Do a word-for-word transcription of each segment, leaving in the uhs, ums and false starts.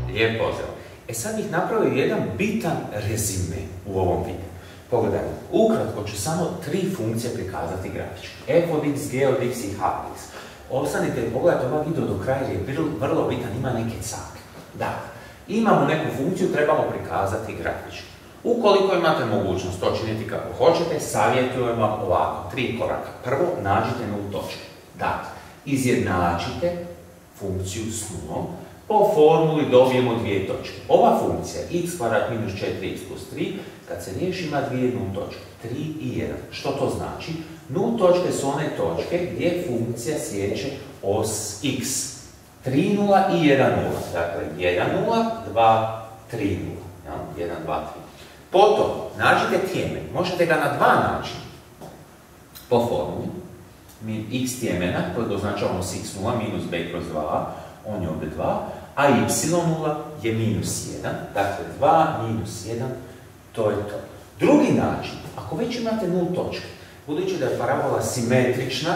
lijep pozdrav. E sad bih napravio jedan bitan rezime u ovom videu. Pogledajmo, ukratko ću samo tri funkcije prikazati grafički. F od x, g od x i h od x. Ostanite i pogledajte ovaj video do kraja jer je vrlo bitan, ima neke cake. Dakle, imamo neku funkciju, trebamo prikazati grafički. Ukoliko imate mogućnost to činiti kako hoćete, savjetujem vam ovako, tri koraka. Prvo, nađite nul točke. Dakle, izjednačite funkciju s nulom, po formuli dobijemo dvije točke. Ova funkcija x kvadrat minus četiri x plus tri, kad se riješi ima dvije nul točke, tri i jedan. Što to znači? Nul točke su one točke gdje funkcija sjeće os x. tri nula i jedan nula. Dakle, jedan nula, dva, tri nula. jedan, dva, tri. Potom, nađite tjemen. Možete ga na dva načina. Po formuli. Mi x tjemena, koji označavamo s x nula minus b kroz dva, on je ovdje dva, a y nula je minus jedan, dakle dva minus jedan, to je to. Drugi način, ako već imate nul točke, budući da je parabola simetrična,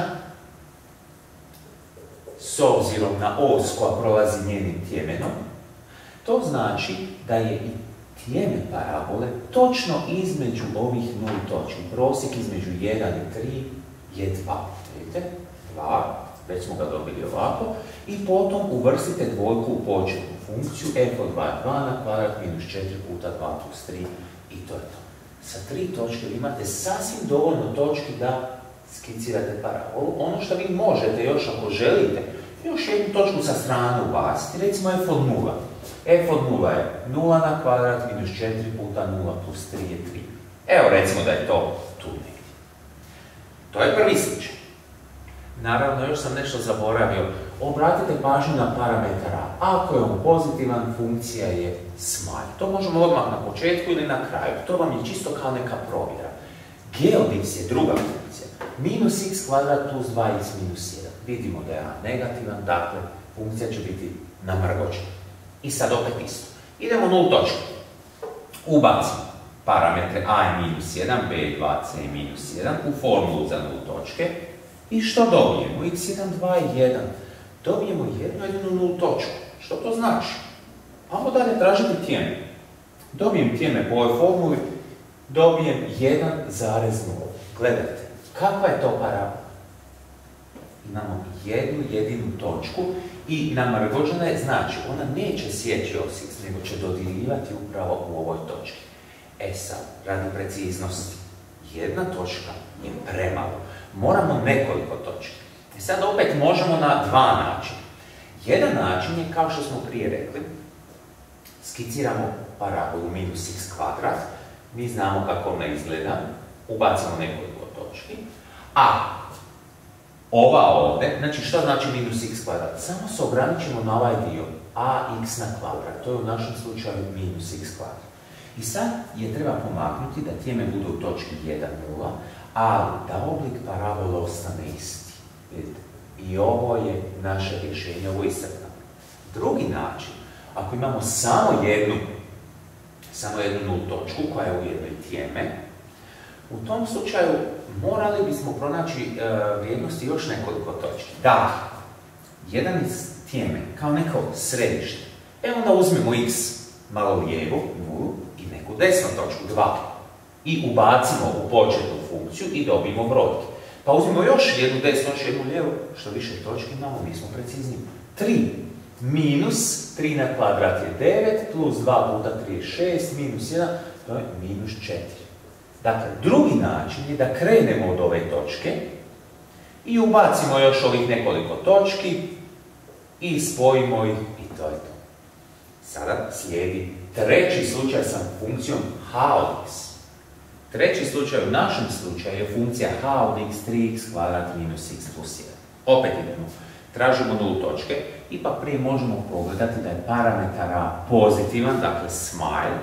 s obzirom na os koja prolazi njenim tjemenom, to znači da je i tjemen parabole točno između ovih nul točki. Prosjek između jedan i tri je dva. Vidite? dva. Već smo ga dobili ovako, i potom uvrstite dvojku u početnu funkciju, f od dva je dva na kvadrat minus četiri puta dva plus tri i to je to. Sa tri točke vi imate sasvim dovoljno točki da skicirate parabolu. Ono što vi možete još ako želite, još jednu točku sa strane ubaciti, recimo f od nula. F od nula je nula na kvadrat minus četiri puta nula plus tri je tri. Evo recimo da je to tu negdje. To je prvi slučaj. Naravno, još sam nešto zaboravio. Obratite pažnju na parametar a. Ako je on pozitivan, funkcija je smilj. To možemo odmah na početku ili na kraju. To vam je čisto kao neka provjera. G od x je druga funkcija. Minus x kvadrat plus dva x minus jedan. Vidimo da je a negativan, dakle, funkcija će biti namrgođena. I sad opet isto. Idemo nul točke. Ubacimo parametre a je minus jedan, b je dva, c je minus jedan u formulu za nul točke. I što dobijemo? x jedan, dva i jedan. Dobijemo jednu jedinu nul točku. Što to znači? Ajmo dalje tražiti tjemen. Dobijem tjemen po ovoj formuli, dobijem jedan zarez nula. Gledajte, kakva je to parabola? Imamo jednu jedinu točku i namrgođena je, znači ona neće sjeći os x, nego će dodirivati upravo u ovoj točki. E sad, radi preciznosti, jedna točka je premalo. Moramo nekoliko točki. I sad opet možemo na dva načina. Jedan način je, kao što smo prije rekli, skiciramo parabolu minus x kvadrat, mi znamo kako ona izgleda, ubacimo nekoliko točki, a ova ovdje, znači što znači minus x kvadrat? Samo se ograničimo na ovaj dio, ax na kvadrat, to je u našem slučaju minus x kvadrat. I sad je treba pomaknuti da tjemen bude u točki jedan nula, ali da oblik parabole ostane isti. Vidite? I ovo je naše rješenje, ovo je iscrpno. Drugi način, ako imamo samo jednu, samo jednu nul točku koja je ujedno i tjemen, u tom slučaju morali bismo pronaći e, vrijednosti još nekoliko točki. Da, jedan iz tjemen kao neko središte. E onda uzmemo x malo lijevo, nulu, i neku desnu točku, dva. I ubacimo u početnu funkciju i dobijemo brojke. Pa uzmimo još jednu desnu, još jednu lijevu, što više točki imamo, mi smo precizniji. tri minus tri na kvadrat je devet, plus dva puta tri je šest, minus jedan, to je minus četiri. Dakle, drugi način je da krenemo od ove točke i ubacimo još ovih nekoliko točki i spojimo ih i to je to. Sada slijedi treći slučaj sa funkcijom h od x. Treći slučaj u našem slučaju je funkcija h od x, tri x kvadrat minus x plus jedan. Opet idemo. Tražimo nul točke, ipak prije možemo pogledati da je parametar a pozitivan, dakle smilj.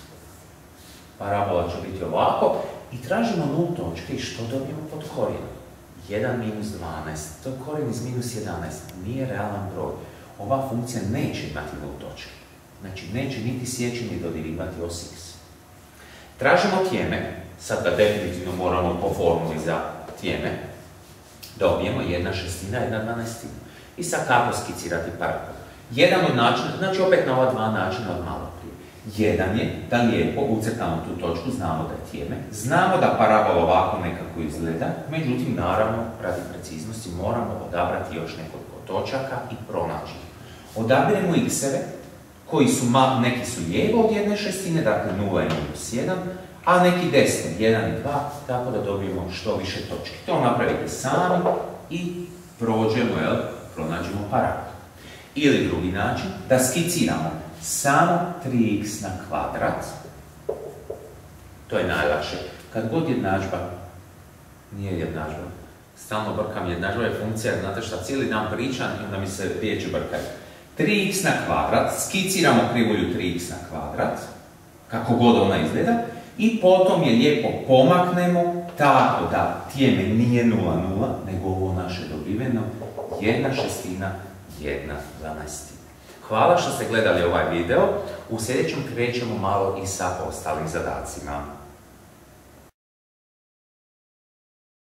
Parabola će biti ovako. I tražimo nul točke i što dobijemo pod korijenom? jedan minus dvanaest, to je korijen iz minus jedanaest, nije realan broj. Ova funkcija neće imati nul točke. Znači neće niti sjeći ni dodirivati os x. Tražimo tjemen, sad da definitivno moramo po formuli za tjemen, dobijemo jedna šestina, jedna dvanaestina. I sad kako skicirati parabolu? Jedan od načina, znači opet na ova dva načina od malo prije. Jedan je da lijepo ucrtamo tu točku, znamo da je tjeme, znamo da parabola ovako nekako izgleda, međutim, naravno, radi preciznosti moramo odabrati još nekoliko točaka i pronaći. Odabiremo x-eve, koji su, neki su lijevo od jedne šestine, dakle nula i minus jedan, a neki desno, jedan i dva, tako da dobijemo što više točki. To napravite sami i prođemo, jel, pronađemo parabola. Ili drugi način, da skiciramo samo tri x na kvadrat. To je najlakše. Kad god jednadžba, nije jednadžba, stalno brkam, jednadžba je funkcija, znate šta, cijeli dan pričam i onda mi se riječi brkaju. tri x na kvadrat, skiciramo krivulju tri x na kvadrat, kako god ona izgleda, i potom je lijepo pomaknemo tako da tjeme nije nula nula, nego ovo naše dobiveno jedna šestina, jedna dvanaestina. Hvala što ste gledali ovaj video. U sljedećem krećemo malo i sa ostalim zadacima.